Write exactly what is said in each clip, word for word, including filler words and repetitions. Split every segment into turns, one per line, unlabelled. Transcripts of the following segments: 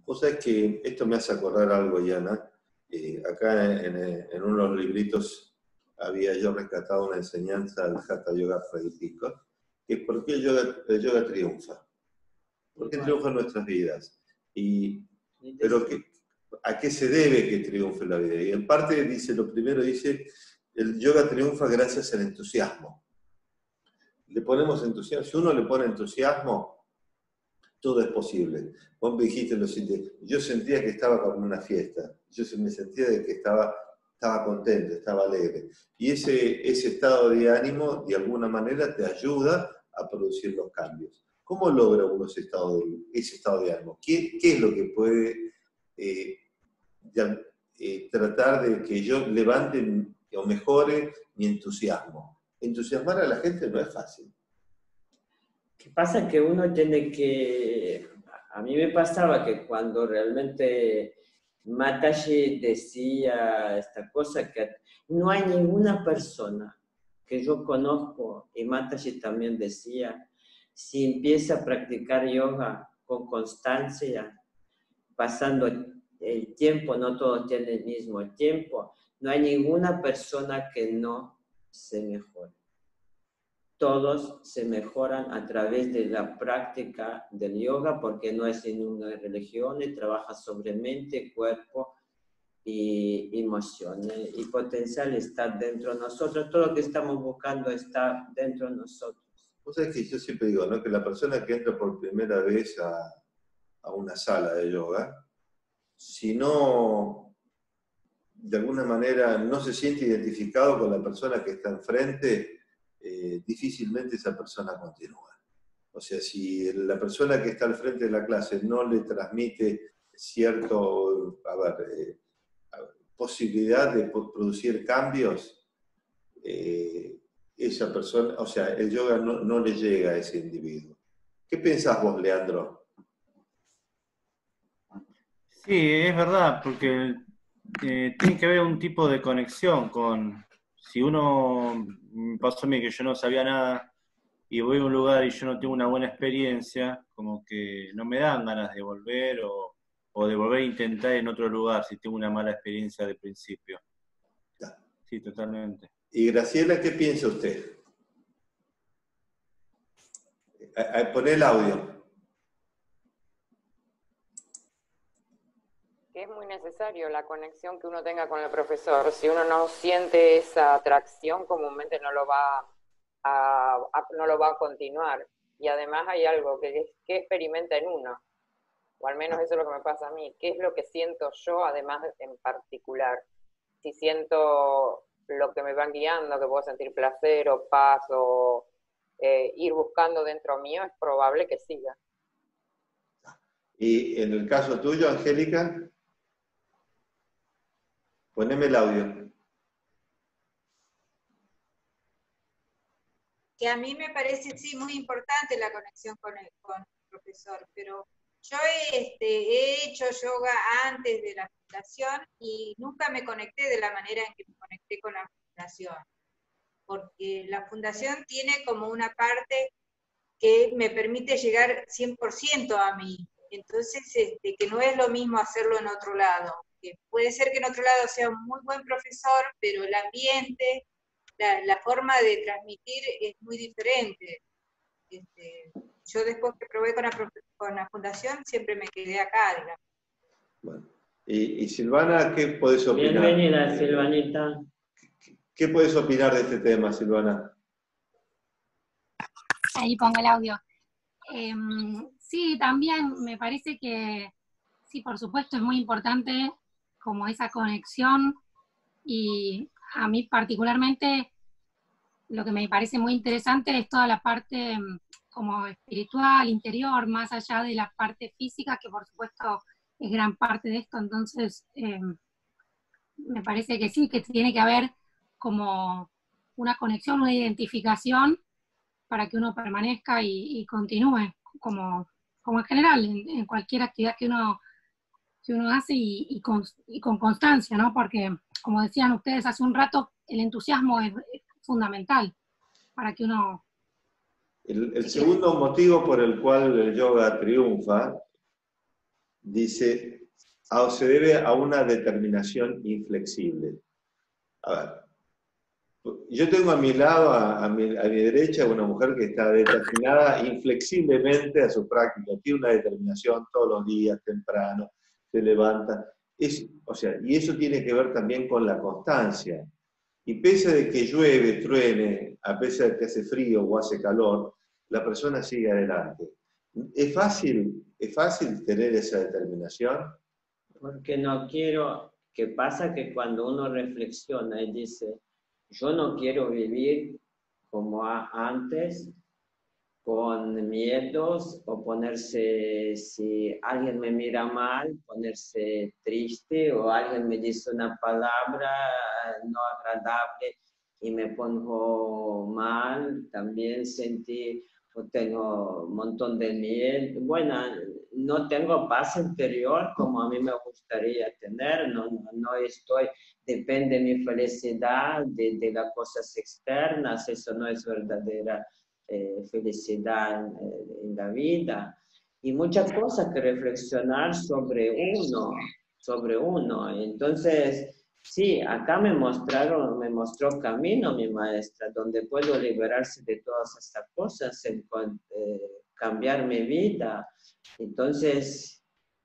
Vos sabés que esto me hace acordar algo, Yana. Eh, acá en, en, en unos libritos había yo rescatado una enseñanza del Hatha Yoga Pradipika, que es por qué el yoga, el yoga triunfa. ¿Por qué triunfa en nuestras vidas? Y, pero que, ¿a qué se debe que triunfe la vida? Y en parte dice, lo primero dice, el yoga triunfa gracias al entusiasmo. Le ponemos entusiasmo, si uno le pone entusiasmo, todo es posible. Vos me dijiste lo siguiente, yo sentía que estaba como en una fiesta, yo me sentía de que estaba, estaba contento, estaba alegre. Y ese, ese estado de ánimo, de alguna manera, te ayuda a producir los cambios. ¿Cómo logra uno ese estado de, ese estado de ánimo? ¿Qué, qué es lo que puede eh, ya, eh, tratar de que yo levante o mejore mi entusiasmo? Entusiasmar a la gente no es fácil.
¿Qué pasa? Que uno tiene que... A mí me pasaba que cuando realmente Mataji decía esta cosa, que no hay ninguna persona que yo conozco, y Mataji también decía, si empieza a practicar yoga con constancia, pasando el tiempo, no todos tienen el mismo tiempo, no hay ninguna persona que no se mejore. Todos se mejoran a través de la práctica del yoga, porque no es en una religión, y trabaja sobre mente, cuerpo y emociones. Y potencial está dentro de nosotros, todo lo que estamos buscando está dentro de nosotros.
Vos sabés que yo siempre digo, ¿no?, que la persona que entra por primera vez a, a una sala de yoga, si no, de alguna manera, no se siente identificado con la persona que está enfrente, eh, difícilmente esa persona continúa. O sea, si la persona que está al frente de la clase no le transmite cierto, a ver, eh, posibilidad de producir cambios, eh, esa persona, o sea, el yoga no, no le llega a ese individuo. ¿Qué pensás vos, Leandro?
Sí, es verdad, porque eh, tiene que haber un tipo de conexión con... Si uno, me pasó a mí que yo no sabía nada y voy a un lugar y yo no tengo una buena experiencia, como que no me dan ganas de volver o, o de volver a intentar en otro lugar si tengo una mala experiencia de principio.
Ya.
Sí, totalmente.
Y Graciela, ¿qué piensa usted? Poné el audio.
Es muy necesario la conexión que uno tenga con el profesor. Si uno no siente esa atracción, comúnmente no lo va a, a, no lo va a continuar. Y además hay algo que, es, que experimenta en uno, o al menos eso es lo que me pasa a mí. ¿Qué es lo que siento yo, además en particular? Si siento lo que me van guiando, que puedo sentir placer o paz o eh, ir buscando dentro mío, es probable que siga.
Y en el caso tuyo, Angélica, poneme el audio.
Que a mí me parece, sí, muy importante la conexión con el, con el profesor, pero yo este, he hecho yoga antes de la fundación y nunca me conecté de la manera en que me conecté con la fundación, porque la fundación tiene como una parte que me permite llegar cien por ciento a mí, entonces este, que no es lo mismo hacerlo en otro lado, que puede ser que en otro lado sea un muy buen profesor, pero el ambiente, La, la forma de transmitir es muy diferente. Este, yo después que probé con la, con la fundación, siempre me quedé acá, digamos.
Bueno. Y, y Silvana, ¿qué podés opinar?
Bienvenida, Silvanita.
¿Qué, qué podés opinar de este tema, Silvana?
Ahí pongo el audio. Eh, sí, también me parece que, sí, por supuesto, es muy importante como esa conexión, y a mí particularmente lo que me parece muy interesante es toda la parte como espiritual, interior, más allá de la parte física, que por supuesto es gran parte de esto. Entonces eh, me parece que sí, que tiene que haber como una conexión, una identificación para que uno permanezca y, y continúe, como, como en general, en, en cualquier actividad que uno, que uno hace y, y, con, y con constancia, ¿no? Porque, como decían ustedes hace un rato, el entusiasmo es, es fundamental para que uno...
El, el segundo motivo por el cual el yoga triunfa, dice, a, se debe a una determinación inflexible. A ver, yo tengo a mi lado, a, a, mi, a mi derecha, una mujer que está determinada inflexiblemente a su práctica, tiene una determinación todos los días, temprano, se levanta. Es, o sea, y eso tiene que ver también con la constancia. Y pese de que llueve, truene, a pesar de que hace frío o hace calor, la persona sigue adelante. ¿Es fácil, es fácil tener esa determinación?
Porque no quiero, ¿qué pasa? Que cuando uno reflexiona y dice, yo no quiero vivir como a, antes, con miedos o ponerse, si alguien me mira mal, ponerse triste o alguien me dice una palabra no agradable y me pongo mal, también sentí, o tengo un montón de miedo. Bueno, no tengo paz interior como a mí me gustaría tener, no, no, no estoy, depende de mi felicidad de, de las cosas externas, eso no es verdadera Eh, felicidad en, en la vida y muchas cosas que reflexionar sobre uno, sobre uno. Entonces, sí, acá me mostraron, me mostró camino mi maestra, donde puedo liberarse de todas estas cosas, en, eh, cambiar mi vida. Entonces,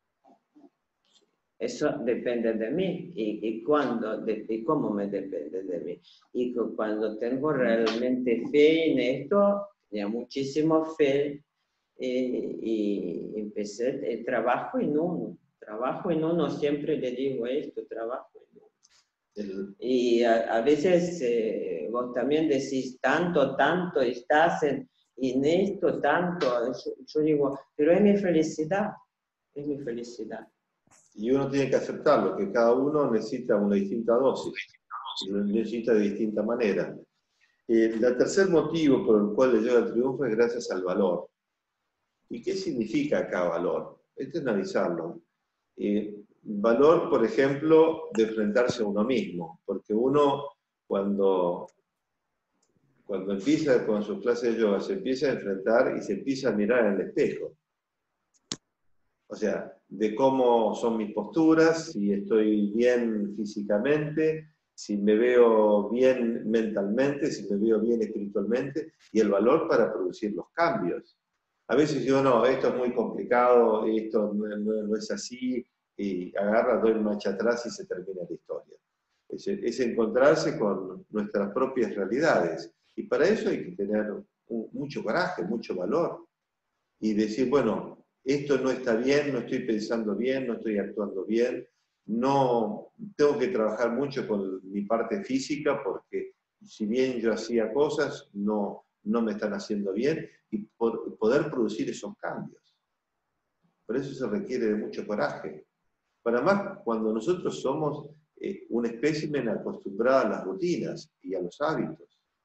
eso depende de mí y, y, cuando, de, y cómo me depende de mí. Y cuando tengo realmente fe en esto, tenía muchísima fe eh, y empecé el trabajo en uno. Trabajo en uno, siempre le digo esto, trabajo en uno. El... Y a, a veces eh, vos también decís tanto, tanto, estás en, en esto, tanto. Yo, yo digo, pero es mi felicidad, es mi felicidad.
Y uno tiene que aceptarlo, que cada uno necesita una distinta dosis, y lo necesita de distinta manera. Eh, el tercer motivo por el cual le llega el triunfo es gracias al valor. ¿Y qué significa acá valor? Este es analizarlo. Eh, valor, por ejemplo, de enfrentarse a uno mismo, porque uno cuando, cuando empieza con sus clases de yoga se empieza a enfrentar y se empieza a mirar en el espejo. O sea, de cómo son mis posturas, si estoy bien físicamente, si me veo bien mentalmente, si me veo bien espiritualmente, y el valor para producir los cambios. A veces digo, no, esto es muy complicado, esto no, no, no es así, y agarra, doy marcha atrás y se termina la historia. Es, es encontrarse con nuestras propias realidades. Y para eso hay que tener un, mucho coraje, mucho valor. Y decir, bueno, esto no está bien, no estoy pensando bien, no estoy actuando bien, no, tengo que trabajar mucho con mi parte física porque si bien yo hacía cosas, no, no me están haciendo bien, y por, poder producir esos cambios. Por eso se requiere de mucho coraje. Para más cuando nosotros somos eh, un espécimen acostumbrado a las rutinas y a los hábitos.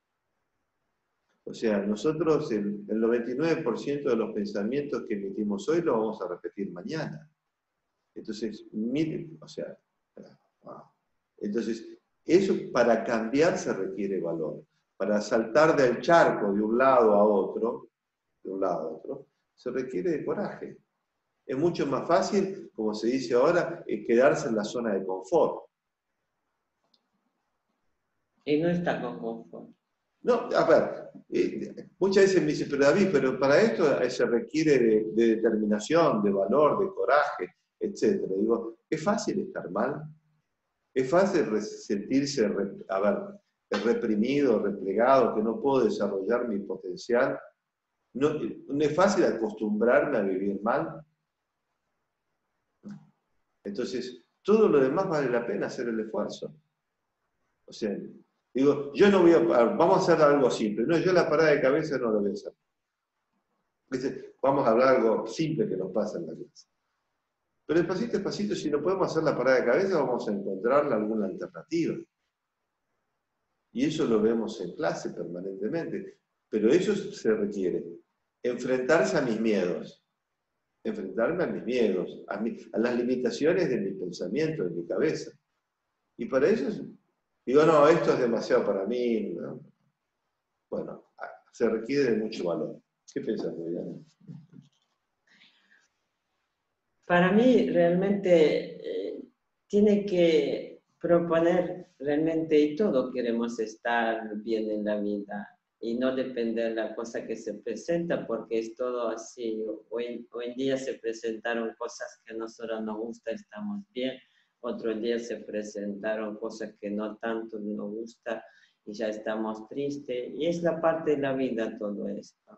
O sea, nosotros el, el noventa y nueve por ciento de los pensamientos que emitimos hoy lo vamos a repetir mañana. Entonces, miren, o sea, wow. Entonces, eso para cambiar se requiere valor. Para saltar del charco de un lado a otro, de un lado a otro, se requiere de coraje. Es mucho más fácil, como se dice ahora, quedarse en la zona de confort.
Y no está con confort.
No, a ver, eh, muchas veces me dicen, pero David, pero para esto se requiere de, de determinación, de valor, de coraje, etcétera. Digo, es fácil estar mal, es fácil sentirse, a ver, reprimido, replegado, que no puedo desarrollar mi potencial. No, no es fácil acostumbrarme a vivir mal. Entonces, todo lo demás vale la pena hacer el esfuerzo. O sea, digo, yo no voy a, vamos a hacer algo simple. No, yo la parada de cabeza no lo voy a hacer. Vamos a hablar de algo simple que nos pasa en la clase. Pero despacito, despacito, si no podemos hacer la parada de cabeza, vamos a encontrarle alguna alternativa. Y eso lo vemos en clase permanentemente. Pero eso se requiere. Enfrentarse a mis miedos. Enfrentarme a mis miedos, a, mi, a las limitaciones de mi pensamiento, de mi cabeza. Y para eso, digo, no, esto es demasiado para mí. ¿No? Bueno, se requiere de mucho valor. ¿Qué piensas, Juliana?
para mí realmente eh, tiene que proponer realmente, y todos queremos estar bien en la vida y no depender de la cosa que se presenta, porque es todo así. Hoy, hoy en día se presentaron cosas que a nosotros nos gusta, estamos bien. Otro día se presentaron cosas que no tanto nos gusta y ya estamos tristes. Y es la parte de la vida todo esto.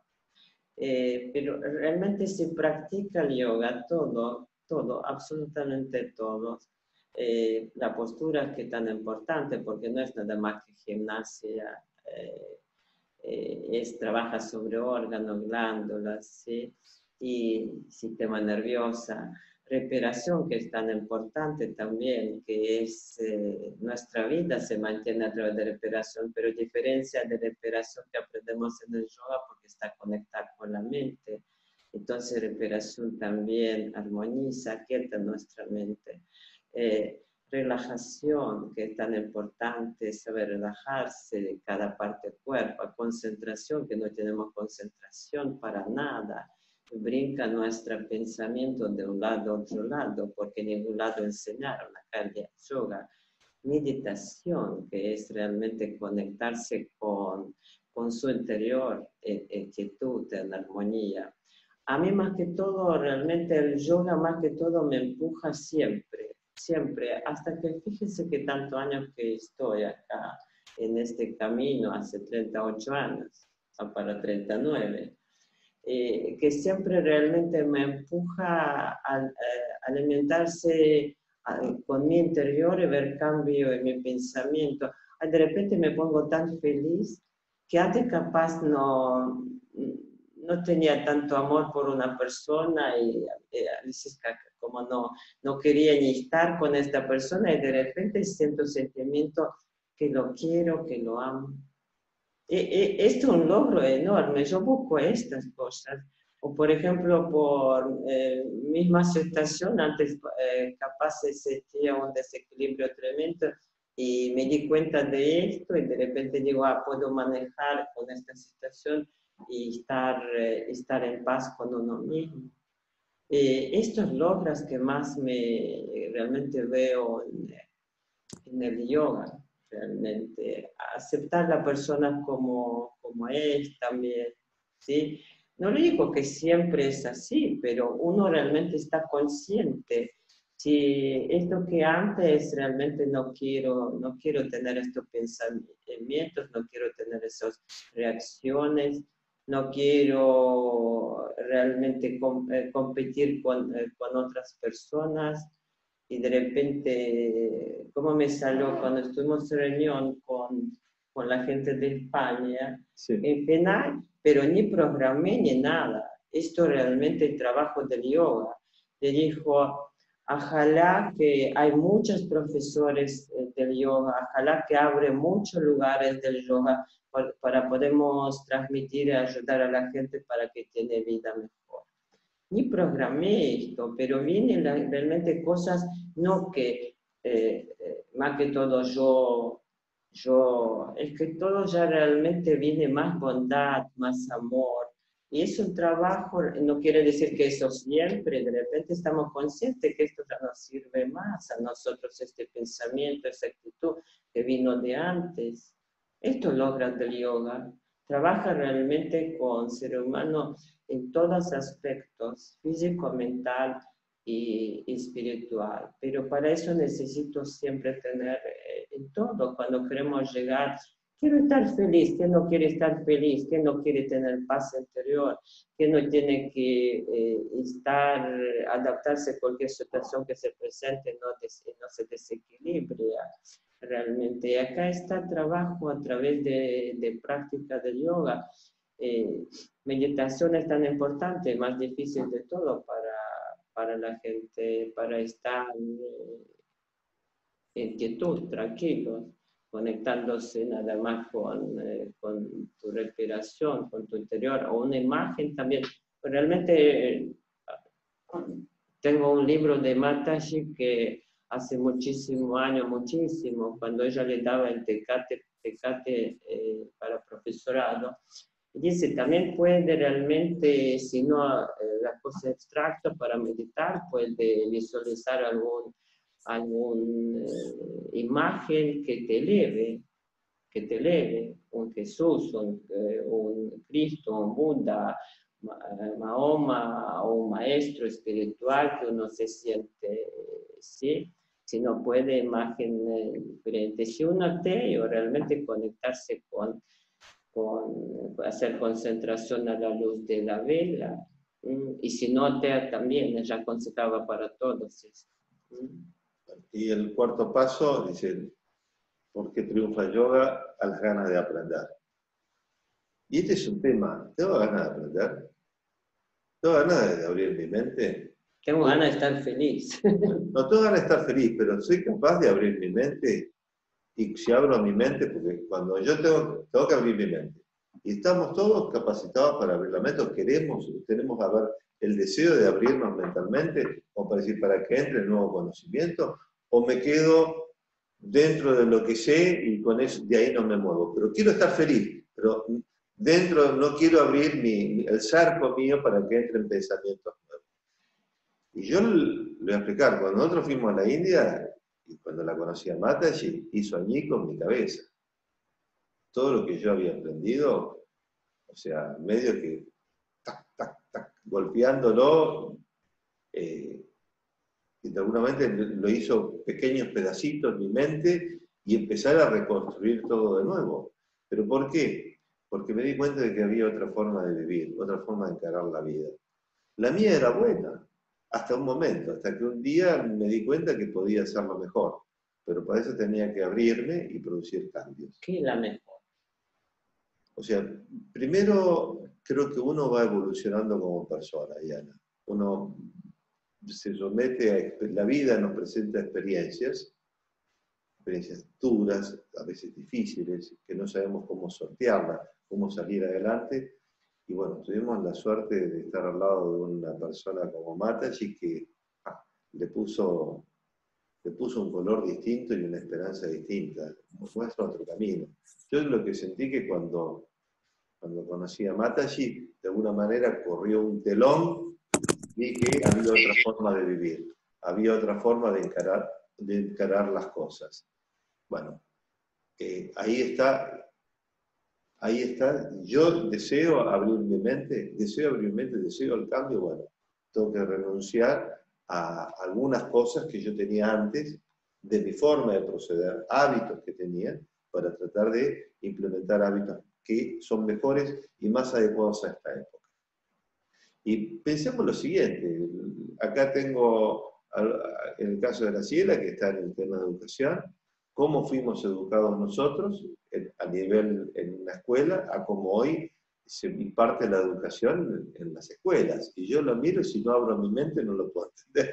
Eh, pero realmente se practica el yoga, todo, todo, absolutamente todo. Eh, la postura que es tan importante, porque no es nada más que gimnasia, eh, eh, es, trabaja sobre órganos, glándulas, ¿sí? Y sistema nervioso, respiración, que es tan importante también, que es eh, nuestra vida se mantiene a través de respiración, pero diferencia de respiración que aprendemos en el yoga porque está conectada con la mente. Entonces respiración también armoniza, quieta nuestra mente. Eh, relajación, que es tan importante, saber relajarse de cada parte del cuerpo, concentración, que no tenemos concentración para nada, brinca nuestro pensamiento de un lado a otro lado, porque en ningún lado enseñaron acá el yoga. Meditación, que es realmente conectarse con, con su interior, en, en quietud, en armonía. A mí más que todo, realmente el yoga más que todo me empuja siempre, siempre, hasta que fíjense que tantos años que estoy acá en este camino, hace treinta y ocho años, para treinta y nueve, eh, que siempre realmente me empuja a, a alimentarse a, con mi interior y ver cambio en mi pensamiento. De repente me pongo tan feliz que antes capaz no, no tenía tanto amor por una persona y eh, a veces como no, no quería ni estar con esta persona y de repente siento sentimiento que lo quiero, que lo amo. E, e, esto es un logro enorme, yo busco estas cosas. O por ejemplo, por eh, misma aceptación, antes eh, capaz existía un desequilibrio tremendo y me di cuenta de esto y de repente digo, ah, puedo manejar con esta situación y estar, eh, estar en paz con uno mismo. Eh, estos logros que más me realmente veo en, en el yoga, realmente aceptar a la persona como, como es también, ¿sí? No le digo que siempre es así, pero uno realmente está consciente. Si esto que antes realmente no quiero, no quiero tener estos pensamientos, no quiero tener esas reacciones, no quiero realmente com eh, competir con, eh, con otras personas, y de repente, ¿cómo me salió cuando estuvimos en reunión con, con la gente de España? Sí. En final, pero ni programé ni nada. Esto realmente es el trabajo del yoga. Le dijo, ojalá que hay muchos profesores del yoga, ojalá que abre muchos lugares del yoga para, para podemos transmitir y ayudar a la gente para que tenga vida mejor. Ni programé esto, pero vienen realmente cosas, no que eh, más que todo yo, yo, es que todo ya realmente viene más bondad, más amor. Y es un trabajo, no quiere decir que eso siempre, de repente estamos conscientes que esto ya nos sirve más a nosotros, este pensamiento, esa actitud que vino de antes. Esto logra el yoga. Trabaja realmente con ser humano en todos aspectos, físico, mental y espiritual. Pero para eso necesito siempre tener eh, en todo, cuando queremos llegar, quiero estar feliz, ¿quién no quiere estar feliz? ¿Quién no quiere tener paz interior? ¿Quién no tiene que eh, estar, adaptarse a cualquier situación que se presente, no, des, no se desequilibra? Realmente, y acá está el trabajo a través de, de práctica de yoga. Eh, meditación es tan importante, más difícil de todo para, para la gente, para estar eh, en quietud, tranquilos, conectándose nada más con, eh, con tu respiración, con tu interior, o una imagen también. Realmente eh, tengo un libro de Mataji que hace muchísimos años, muchísimo, cuando ella le daba el tecate, tecate eh, para profesorado, Dice, también puede realmente, si no eh, la cosa abstracta para meditar, puede visualizar algún, algún eh, imagen que te eleve, que te eleve, un Jesús, un, eh, un Cristo, un Buda, Mahoma o un maestro espiritual que uno se siente, ¿sí? Si no puede imagen diferente. Si uno ateo, realmente conectarse con, con, hacer concentración a la luz de la vela, ¿m? Y si no atea también, ella aconsejaba para todos eso.
Y el cuarto paso dice, ¿por qué triunfa el yoga? A las ganas de aprender. Y este es un tema, ¿tengo ganas de aprender? ¿Tengo ganas de abrir mi mente?
Tengo ganas de estar feliz.
No tengo ganas de estar feliz, pero soy capaz de abrir mi mente. Y si abro mi mente, porque cuando yo tengo, tengo que abrir mi mente, y estamos todos capacitados para abrir la mente, o queremos, tenemos a ver el deseo de abrirnos mentalmente, o para decir, para que entre el nuevo conocimiento, o me quedo dentro de lo que sé y con eso de ahí no me muevo. Pero quiero estar feliz, pero dentro no quiero abrir mi, el cerco mío para que entren pensamientos nuevos. Y yo le voy a explicar, cuando nosotros fuimos a la India, y cuando la conocí a Mataji, hizo allí con mi cabeza. Todo lo que yo había aprendido, o sea, medio que tac, tac, tac, golpeándolo, eh, y de alguna manera lo hizo pequeños pedacitos en mi mente y empezar a reconstruir todo de nuevo. ¿Pero por qué? Porque me di cuenta de que había otra forma de vivir, otra forma de encarar la vida. La mía era buena, hasta un momento, hasta que un día me di cuenta que podía hacerlo mejor. Pero para eso tenía que abrirme y producir cambios.
¿Qué es la mejor?
O sea, primero creo que uno va evolucionando como persona, Diana. Uno se somete a... La vida nos presenta experiencias, experiencias duras, a veces difíciles, que no sabemos cómo sortearlas, cómo salir adelante. Y bueno, tuvimos la suerte de estar al lado de una persona como Mataji que ah, le, puso, le puso un color distinto y una esperanza distinta, muestra otro camino. Yo lo que sentí que cuando, cuando conocí a Mataji, de alguna manera corrió un telón, vi que había otra forma de vivir, había otra forma de encarar, de encarar las cosas. Bueno, eh, ahí está... Ahí está, yo deseo abrir mi mente, deseo abrir mi mente, deseo el cambio, bueno, tengo que renunciar a algunas cosas que yo tenía antes, de mi forma de proceder, hábitos que tenía, para tratar de implementar hábitos que son mejores y más adecuados a esta época. Y pensemos lo siguiente, acá tengo, en el caso de Graciela, que está en el tema de educación, cómo fuimos educados nosotros a nivel en una escuela, a cómo hoy se imparte la educación en, en las escuelas. Y yo lo miro y si no abro mi mente no lo puedo entender.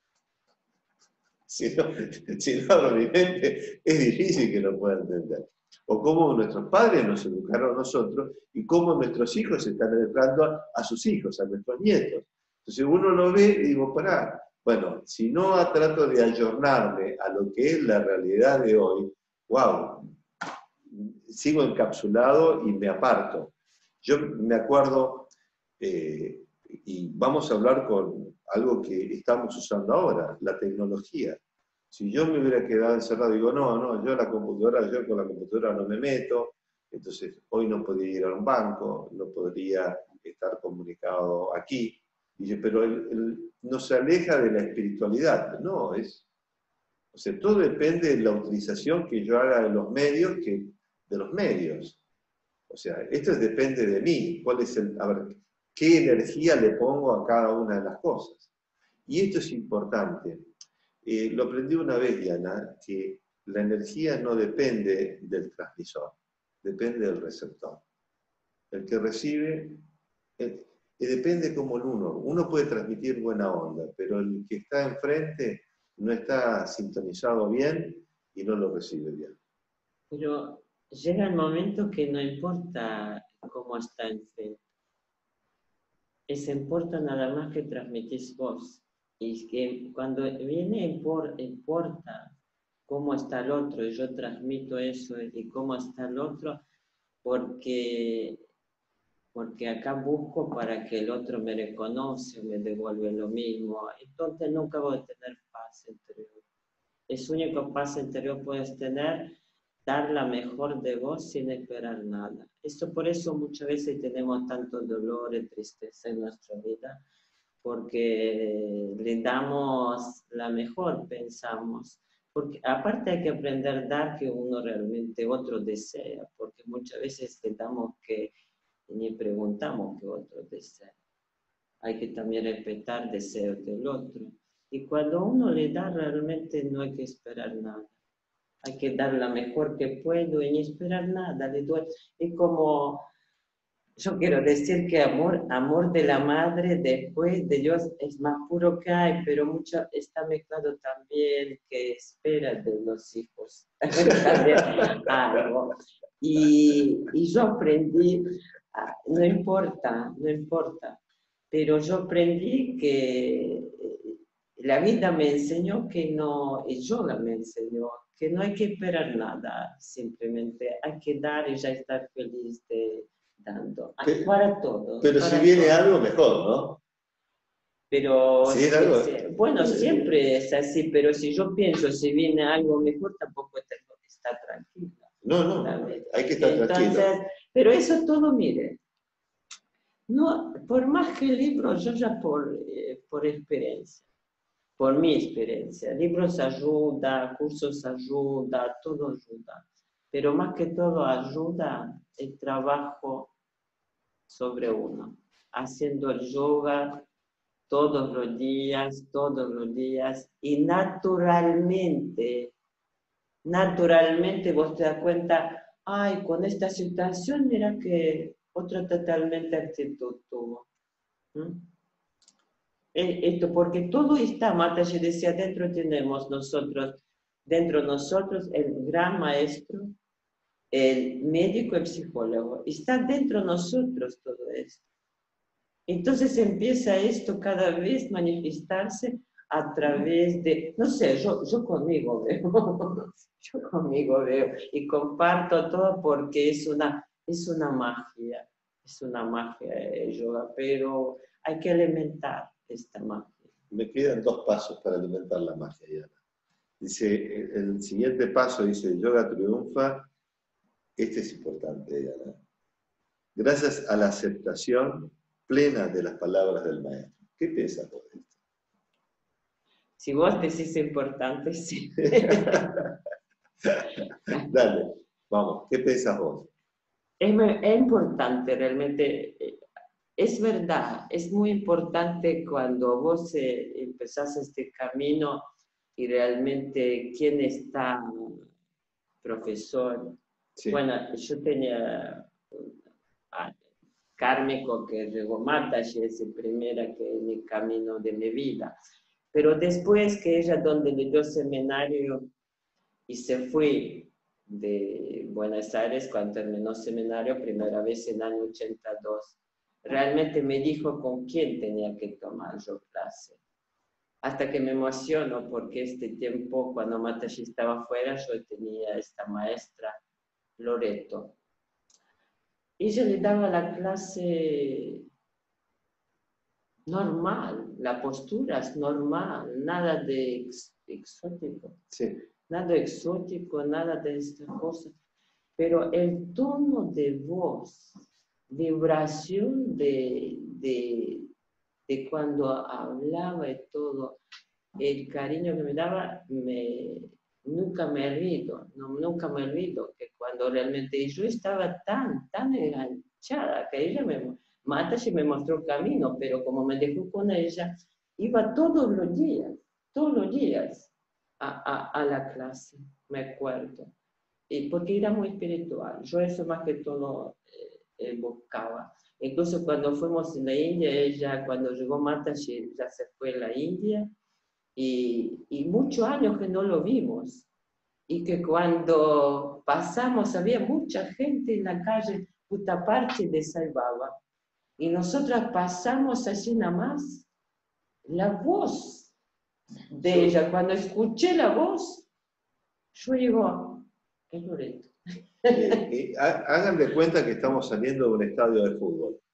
Si no, si no abro mi mente es difícil que lo pueda entender. O cómo nuestros padres nos educaron a nosotros y cómo nuestros hijos están educando a, a sus hijos, a nuestros nietos. Entonces uno lo ve y digo, pará, bueno, si no trato de ayornarme a lo que es la realidad de hoy, wow, sigo encapsulado y me aparto. Yo me acuerdo, eh, y vamos a hablar con algo que estamos usando ahora, la tecnología. Si yo me hubiera quedado encerrado, digo, no, no, yo la computadora, yo con la computadora no me meto, entonces hoy no podría ir a un banco, no podría estar comunicado aquí. Dice, pero él, él no se aleja de la espiritualidad, no, es... O sea, todo depende de la utilización que yo haga de los medios, que, de los medios. O sea, esto depende de mí, cuál es el, a ver, qué energía le pongo a cada una de las cosas. Y esto es importante. Eh, lo aprendí una vez, Diana, que la energía no depende del transmisor, depende del receptor. El que recibe... El, Y depende como el uno. Uno puede transmitir buena onda, pero el que está enfrente no está sintonizado bien y no lo recibe bien.
Pero llega el momento que no importa cómo está enfrente. Es importa nada más que transmitís vos. Y que cuando viene importa cómo está el otro, y yo transmito eso y cómo está el otro, porque porque acá busco para que el otro me reconoce, me devuelve lo mismo, entonces nunca voy a tener paz interior. Es único paz interior puedes tener, dar la mejor de vos sin esperar nada. Esto por eso muchas veces tenemos tanto dolor y tristeza en nuestra vida, porque le damos la mejor, pensamos. Porque aparte hay que aprender a dar que uno realmente otro desea, porque muchas veces le damos que ni preguntamos que otro desea. Hay que también respetar deseos del otro. Y cuando uno le da, realmente no hay que esperar nada. Hay que dar la mejor que puedo y ni esperar nada. Le doy. Es como, yo quiero decir que amor, amor de la madre después de Dios es más puro que hay, pero mucho está mezclado también que espera de los hijos. Algo. Y, y yo aprendí, no importa, no importa, pero yo aprendí que la vida me enseñó que no, y yoga me enseñó, que no hay que esperar nada, simplemente hay que dar y ya estar feliz de dando.
Pero,
para todo.
Pero
para
si viene
todo.
algo, mejor, ¿no?
Pero,
si
sí,
algo,
sí, bueno, siempre es así, pero si yo pienso si viene algo mejor, tampoco tengo que estar tranquila.
No, no,
¿sabes?
hay que estar
Entonces,
tranquilo.
pero eso todo, mire, no, por más que libros, yo ya por, eh, por experiencia, por mi experiencia, libros ayuda, cursos ayuda, todo ayuda, pero más que todo ayuda el trabajo sobre uno, haciendo el yoga todos los días, todos los días, y naturalmente, naturalmente vos te das cuenta, ay, con esta situación, mira que otra totalmente actitud tuvo. ¿Mm? Esto, porque todo está, Mataji decía, dentro tenemos nosotros, dentro de nosotros el gran maestro, el médico y psicólogo, está dentro de nosotros todo esto. Entonces empieza esto cada vez manifestarse a través de, no sé, yo, yo conmigo veo, yo conmigo veo y comparto todo porque es una, es una magia, es una magia el yoga, pero hay que alimentar esta magia.
Me quedan dos pasos para alimentar la magia, Diana. Dice, el siguiente paso dice, yoga triunfa. Este es importante, Diana. Gracias a la aceptación plena de las palabras del maestro. ¿Qué piensas vos de esto?
Si vos decís importante, sí.
Dale, vamos, ¿qué piensas vos?
Es, es importante realmente, es verdad, es muy importante cuando vos eh, empezás este camino y realmente quién está profesor. Sí. Bueno, yo tenía a Kármico que llegó Mataji, es la primera que en el camino de mi vida. Pero después que ella donde le dio seminario y se fue de Buenos Aires cuando terminó seminario, primera vez en el año ochenta y dos, realmente me dijo con quién tenía que tomar yo clase. Hasta que me emociono porque este tiempo, cuando Mataji estaba fuera, yo tenía esta maestra, Loreto. Ella le daba la clase normal, la postura es normal, nada de ex, exótico. Sí. Nada exótico, nada de estas cosas. Pero el tono de voz, vibración de, de, de cuando hablaba y todo, el cariño que me daba, me, nunca me olvido, no, nunca me olvido que cuando realmente yo estaba tan, tan enganchada que ella me, Mataji me mostró el camino, pero como me dejó con ella, iba todos los días, todos los días a, a, a la clase, me acuerdo, y porque era muy espiritual, yo eso más que todo eh, eh, buscaba. Incluso cuando fuimos en la India, ella, cuando llegó Mataji, ya se fue a la India, Y, y muchos años que no lo vimos, y que cuando pasamos había mucha gente en la calle Puttaparthi de Sai Baba, y nosotras pasamos así nada más, la voz de ella, cuando escuché la voz, yo digo, es Loreto.
Y, y, hagan de cuenta que estamos saliendo de un estadio de fútbol.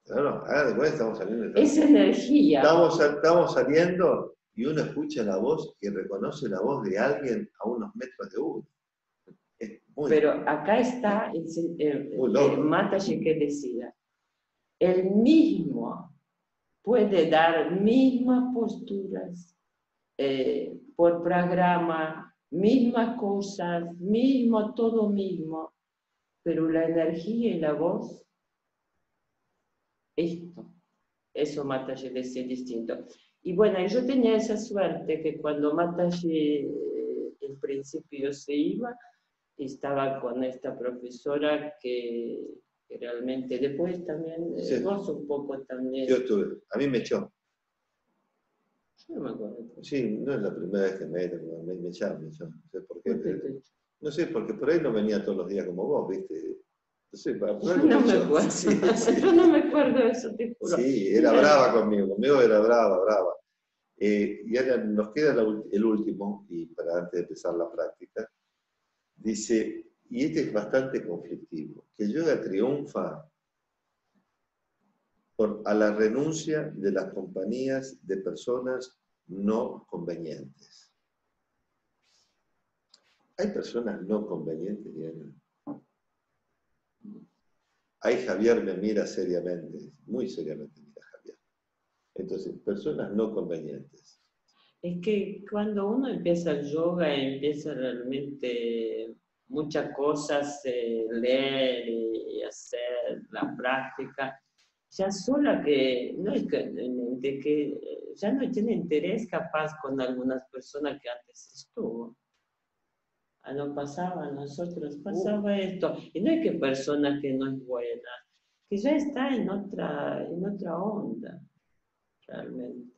No, no, haga de cuenta, estamos saliendo de
Es energía.
Estamos, estamos saliendo y uno escucha la voz y reconoce la voz de alguien a unos metros de uno. Es muy,
Pero acá está el, el,
muy
el
loco.
Mataji que decía, el mismo puede dar mismas posturas, eh, por programa, mismas cosas, mismo, todo mismo, pero la energía y la voz, esto, eso Mataji decía distinto. Y bueno, yo tenía esa suerte que cuando Mataji eh, en principio se iba, estaba con esta profesora que, que realmente después también, eh,
Sí.
vos un poco también.
Yo estuve, a mí me echó.
Yo no me acuerdo.
Sí, no es la primera vez que me me, me echaron, me echaron. No sé por qué.
¿Por qué te echó?
No sé, porque por ahí no venía todos los días como vos, ¿viste? No sé, para por
Yo
algo
no
me
me
echó.
acuerdo.
Sí, sí.
Yo no me acuerdo de eso, te juro.
Sí, era brava conmigo, conmigo era brava, brava. Eh, y ahora nos queda la, el último, y para antes de empezar la práctica, dice, y este es bastante conflictivo, que el yoga triunfa por, a la renuncia de las compañías de personas no convenientes. ¿Hay personas no convenientes, Diana? Ahí Javier me mira seriamente, muy seriamente mira Javier. Entonces, personas no convenientes.
Es que cuando uno empieza el yoga, empieza realmente muchas cosas, eh, leer y hacer la práctica, ya sola que, no es que, de que ya no tiene interés capaz con algunas personas que antes estuvo. Ah, no pasaba a nosotros, pasaba esto. Y no es que personas que no es buena, que ya está en otra, en otra onda, realmente.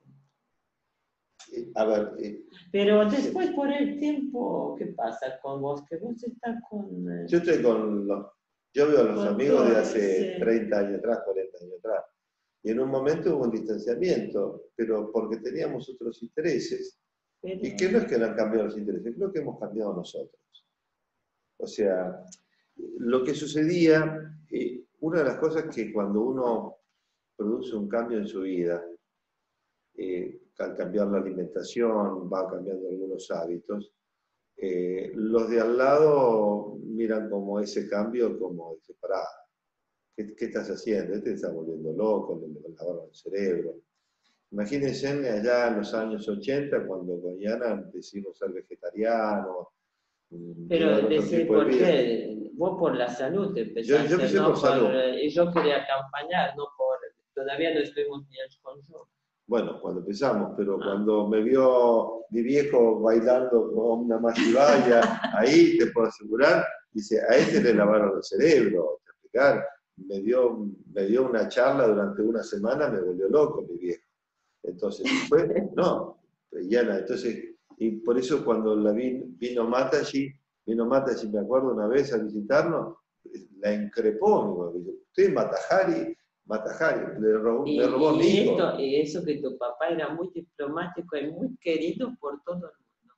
A ver, eh,
Pero después por el tiempo, ¿qué pasa con vos? Que vos estás con... eh,
yo estoy con los, yo veo a los
Con
amigos de
todo,
hace
sí.
treinta años atrás, cuarenta años atrás. Y en un momento hubo un distanciamiento, pero porque teníamos otros intereses.
pero-
Y que no es que no han cambiado los intereses, creo que hemos cambiado nosotros. O sea, lo que sucedía, eh, una de las cosas que cuando uno produce un cambio en su vida, eh, al cambiar la alimentación, va cambiando algunos hábitos, eh, los de al lado miran como ese cambio como dice, pará, ¿qué, qué estás haciendo? Este te está volviendo loco, le, le lavaron el cerebro. Imagínense allá en los años ochenta, cuando con Yana decidimos ser vegetarianos.
Pero decir, ¿por qué? Vos por la salud te
Yo,
empezaste,
yo empecé
no
por salud.
Y yo quería acompañar, no por... Todavía no estuvimos ni el con yo.
Bueno, cuando empezamos, pero
Ah.
cuando me vio mi viejo bailando con una masivalla, ahí te puedo asegurar, dice, a este le lavaron el cerebro, te explicar, me dio, me dio una charla durante una semana, me volvió loco mi viejo. Entonces, fue, no, Yana, entonces, y por eso cuando la vi, vino Mataji, vino Mataji, me acuerdo una vez a visitarnos, la increpó, me dijo, usted Matajari, Matajari, le robó,
Y,
me robó
y
mi hijo.
esto, y eso que tu papá era muy diplomático y muy querido por todo el mundo.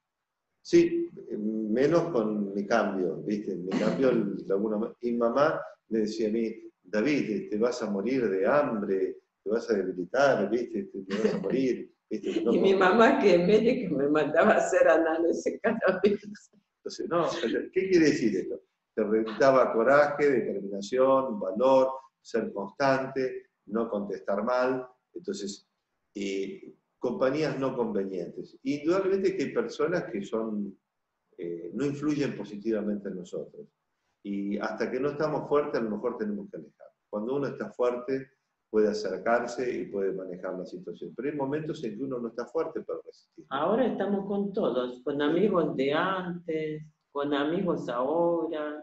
Sí, menos con mi cambio, ¿viste? Mi cambio, de alguna manera. Y mamá le decía a mí, David, te vas a morir de hambre, te vas a debilitar, ¿viste? Te, te vas a morir. ¿Viste? No,
y mi mamá, que en vez de que me mandaba a hacer análisis cada vez.
Entonces, no, ¿qué quiere decir esto? Te reventaba coraje, determinación, valor, ser constante, no contestar mal. Entonces, eh, compañías no convenientes. Indudablemente que hay personas que son, eh, no influyen positivamente en nosotros. Y hasta que no estamos fuertes, a lo mejor tenemos que alejar. Cuando uno está fuerte, puede acercarse y puede manejar la situación. Pero hay momentos en que uno no está fuerte para resistir.
Ahora estamos con todos, con amigos de antes, con amigos ahora.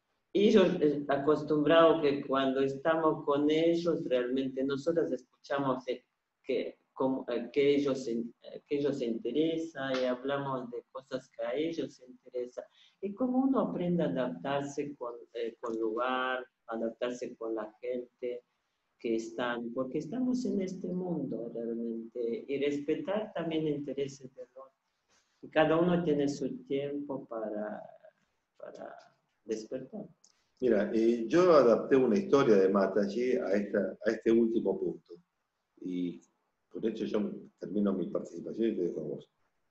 Ellos eh, acostumbrados que cuando estamos con ellos, realmente nosotros escuchamos eh, que, como, eh, que, ellos, eh, que ellos se interesan y hablamos de cosas que a ellos se interesan. Y como uno aprende a adaptarse con, eh, con lugar, adaptarse con la gente que están, porque estamos en este mundo realmente, y respetar también intereses del otro. Y cada uno tiene su tiempo para, para despertar.
Mira, eh, yo adapté una historia de Mataji a, esta, a este último punto. Y por hecho yo termino mi participación y te dejo a vos.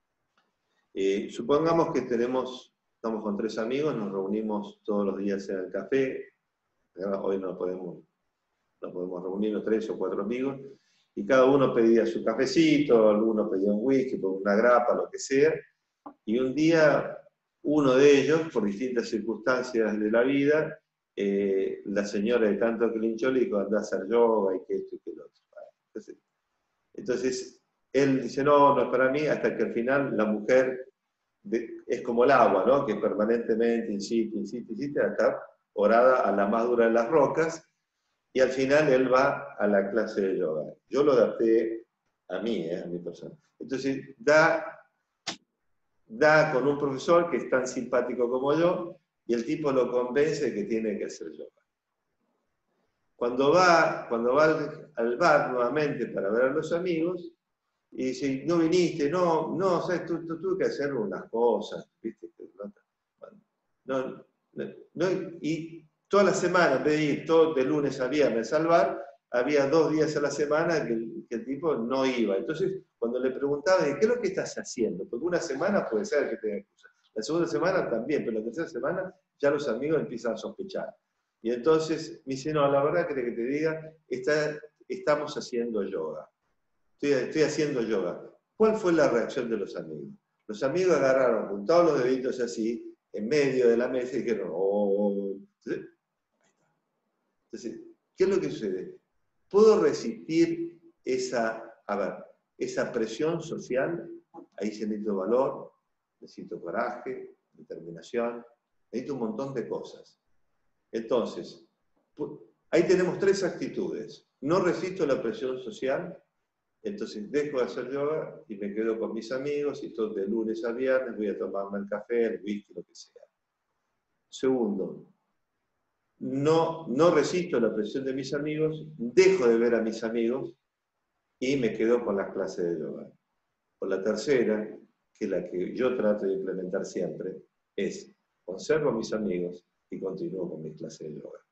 Eh, supongamos que tenemos, estamos con tres amigos, nos reunimos todos los días en el café. Hoy no podemos, no podemos reunirnos tres o cuatro amigos. Y cada uno pedía su cafecito, alguno pedía un whisky, una grapa, lo que sea. Y un día, uno de ellos, por distintas circunstancias de la vida, eh, la señora de tanto que le hinchó le dijo, anda a hacer yoga y que esto y que lo otro. Entonces, entonces, él dice, no, no es para mí, hasta que al final la mujer de, es como el agua, ¿no? Que permanentemente insiste, insiste, insiste, hasta orada a la más dura de las rocas, y al final él va a la clase de yoga. Yo lo adapté a mí, ¿eh? A mi persona. Entonces, da... da con un profesor que es tan simpático como yo, y el tipo lo convence de que tiene que hacer yoga. Cuando va, cuando va al, al bar nuevamente para ver a los amigos, y dice, no viniste, no, no, sabes, tú, tú tuve que hacer unas cosas, ¿viste? No, no, no, y toda la semana, en vez de ir todo de lunes a viernes al bar, había dos días a la semana que el, que el tipo no iba. Entonces, cuando le preguntaba, ¿qué es lo que estás haciendo? Porque una semana puede ser que tenga excusa. La segunda semana también, pero la tercera semana ya los amigos empiezan a sospechar. Y entonces me dice, no, la verdad que te diga, está, estamos haciendo yoga. Estoy, estoy haciendo yoga. ¿Cuál fue la reacción de los amigos? Los amigos agarraron, juntaron los deditos así, en medio de la mesa y dijeron, oh. Entonces, entonces, ¿qué es lo que sucede? ¿Puedo resistir esa, a ver, esa presión social? Ahí se necesita valor, necesito coraje, determinación, necesito un montón de cosas. Entonces, ahí tenemos tres actitudes. No resisto la presión social, entonces dejo de hacer yoga y me quedo con mis amigos y todo de lunes a viernes voy a tomarme el café, el whisky, lo que sea. Segundo, no, no resisto la presión de mis amigos, dejo de ver a mis amigos y me quedo con las clases de yoga. Por la tercera, que es la que yo trato de implementar siempre, es conservo a mis amigos y continúo con mis clases de yoga.